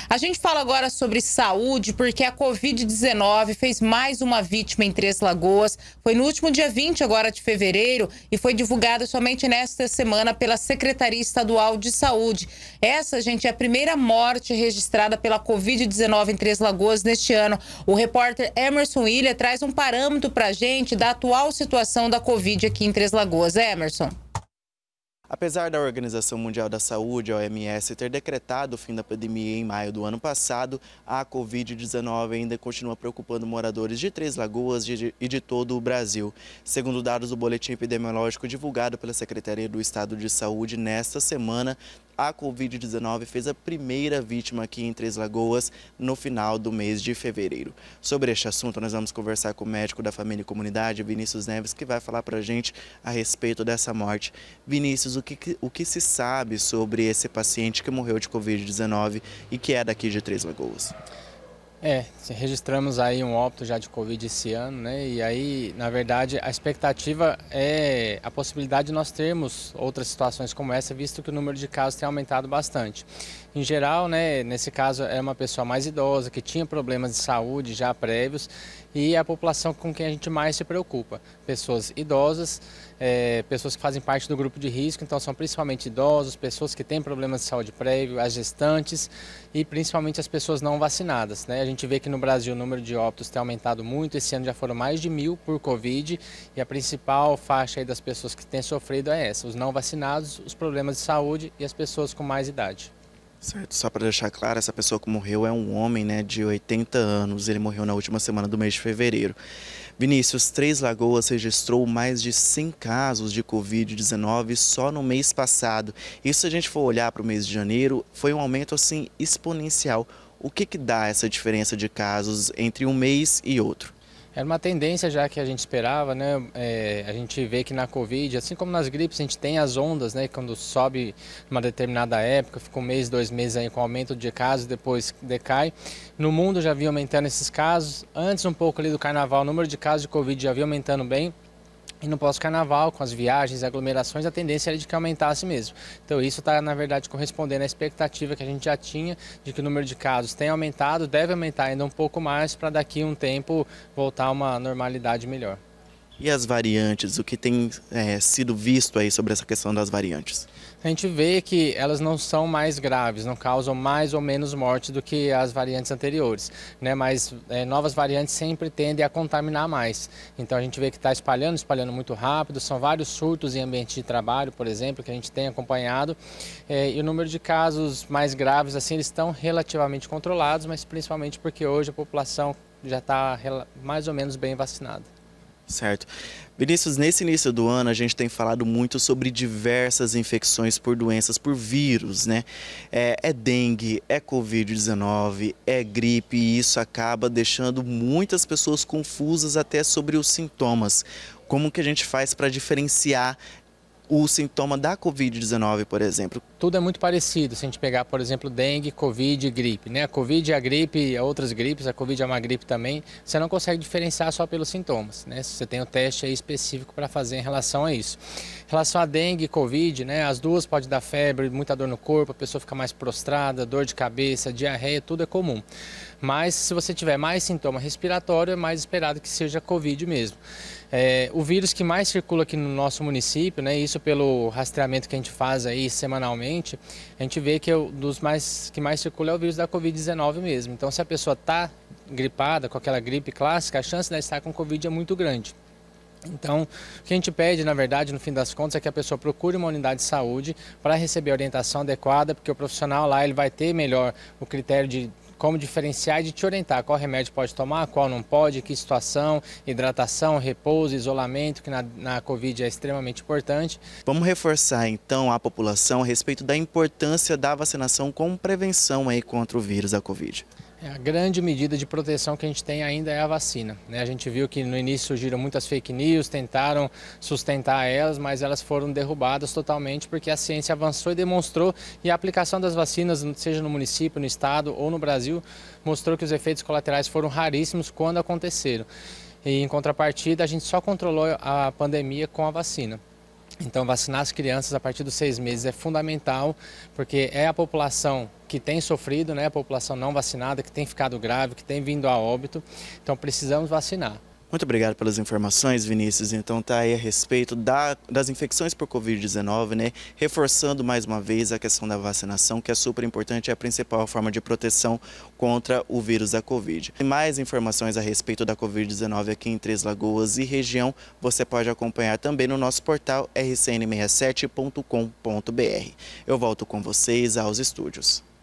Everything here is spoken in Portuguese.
A gente fala agora sobre saúde, porque a Covid-19 fez mais uma vítima em Três Lagoas. Foi no último dia 20 agora de fevereiro e foi divulgado somente nesta semana pela Secretaria Estadual de Saúde. Essa, gente, é a primeira morte registrada pela Covid-19 em Três Lagoas neste ano. O repórter Emerson William traz um parâmetro pra gente da atual situação da Covid aqui em Três Lagoas. Emerson. Apesar da Organização Mundial da Saúde, a OMS, ter decretado o fim da pandemia em maio do ano passado, a Covid-19 ainda continua preocupando moradores de Três Lagoas e de todo o Brasil. Segundo dados do boletim epidemiológico divulgado pela Secretaria do Estado de Saúde nesta semana, a Covid-19 fez a primeira vítima aqui em Três Lagoas no final do mês de fevereiro. Sobre este assunto, nós vamos conversar com o médico da Família e Comunidade, Vinícius Neves, que vai falar para a gente a respeito dessa morte. Vinícius, o que se sabe sobre esse paciente que morreu de Covid-19 e que é daqui de Três Lagoas? Registramos aí um óbito já de Covid esse ano, né? E aí, na verdade, a expectativa é a possibilidade de nós termos outras situações como essa, visto que o número de casos tem aumentado bastante. Em geral, né, nesse caso, é uma pessoa mais idosa, que tinha problemas de saúde já prévios, e é a população com quem a gente mais se preocupa. Pessoas idosas, pessoas que fazem parte do grupo de risco, então são principalmente idosos, pessoas que têm problemas de saúde prévio, as gestantes e principalmente as pessoas não vacinadas, né? A gente vê que no Brasil o número de óbitos tem aumentado muito, esse ano já foram mais de 1.000 por Covid, e a principal faixa aí das pessoas que têm sofrido é essa, os não vacinados, os problemas de saúde e as pessoas com mais idade. Certo, só para deixar claro, essa pessoa que morreu é um homem, né, de 80 anos, ele morreu na última semana do mês de fevereiro. Vinícius, Três Lagoas registrou mais de 100 casos de Covid-19 só no mês passado. E se a gente for olhar para o mês de janeiro, foi um aumento assim exponencial. O que dá essa diferença de casos entre um mês e outro? Era uma tendência já que a gente esperava, né? A gente vê que na Covid, assim como nas gripes, a gente tem as ondas, né? Quando sobe numa determinada época, fica um mês, 2 meses aí com aumento de casos, depois decai. No mundo já vinha aumentando esses casos. Antes um pouco ali do carnaval, o número de casos de Covid já vinha aumentando bem. E no pós-carnaval, com as viagens e aglomerações, a tendência era de que aumentasse mesmo. Então isso está, na verdade, correspondendo à expectativa que a gente já tinha de que o número de casos tem aumentado, deve aumentar ainda um pouco mais para daqui a um tempo voltar a uma normalidade melhor. E as variantes, o que tem sido visto aí sobre essa questão das variantes? A gente vê que elas não são mais graves, não causam mais ou menos morte do que as variantes anteriores, né? Mas novas variantes sempre tendem a contaminar mais. Então a gente vê que está espalhando muito rápido, são vários surtos em ambiente de trabalho, por exemplo, que a gente tem acompanhado. E o número de casos mais graves, assim, eles estão relativamente controlados, mas principalmente porque hoje a população já está mais ou menos bem vacinada. Certo. Vinícius, nesse início do ano a gente tem falado muito sobre diversas infecções por doenças, por vírus, né? É dengue, é Covid-19, é gripe e isso acaba deixando muitas pessoas confusas até sobre os sintomas. Como que a gente faz para diferenciar o sintoma da Covid-19, por exemplo? Tudo é muito parecido, se a gente pegar, por exemplo, dengue, Covid e gripe, né? A Covid e a gripe, outras gripes, a Covid é uma gripe também, você não consegue diferenciar só pelos sintomas, né? Você tem um teste aí específico para fazer em relação a isso. Em relação a dengue e Covid, né? As duas podem dar febre, muita dor no corpo, a pessoa fica mais prostrada, dor de cabeça, diarreia, tudo é comum. Mas se você tiver mais sintoma respiratório, é mais esperado que seja Covid mesmo. O vírus que mais circula aqui no nosso município, né, isso pelo rastreamento que a gente faz aí semanalmente, a gente vê que que mais circula é o vírus da Covid-19 mesmo. Então, se a pessoa está gripada com aquela gripe clássica, a chance de ela estar com Covid é muito grande. Então, o que a gente pede, na verdade, no fim das contas, é que a pessoa procure uma unidade de saúde para receber a orientação adequada, porque o profissional lá ele vai ter melhor o critério de como diferenciar e de te orientar qual remédio pode tomar, qual não pode, que situação, hidratação, repouso, isolamento, que na Covid é extremamente importante. Vamos reforçar então a população a respeito da importância da vacinação como prevenção aí contra o vírus da Covid. A grande medida de proteção que a gente tem ainda é a vacina, né? A gente viu que no início surgiram muitas fake news, tentaram sustentar elas, mas elas foram derrubadas totalmente porque a ciência avançou e demonstrou, e a aplicação das vacinas, seja no município, no estado ou no Brasil, mostrou que os efeitos colaterais foram raríssimos quando aconteceram. E em contrapartida, a gente só controlou a pandemia com a vacina. Então, vacinar as crianças a partir dos 6 meses é fundamental, porque é a população que tem sofrido, né? A população não vacinada, que tem ficado grave, que tem vindo a óbito. Então, precisamos vacinar. Muito obrigado pelas informações, Vinícius. Então tá aí a respeito das infecções por Covid-19, né? Reforçando mais uma vez a questão da vacinação, que é super importante, é a principal forma de proteção contra o vírus da Covid. E mais informações a respeito da Covid-19 aqui em Três Lagoas e região, você pode acompanhar também no nosso portal rcn67.com.br. Eu volto com vocês aos estúdios.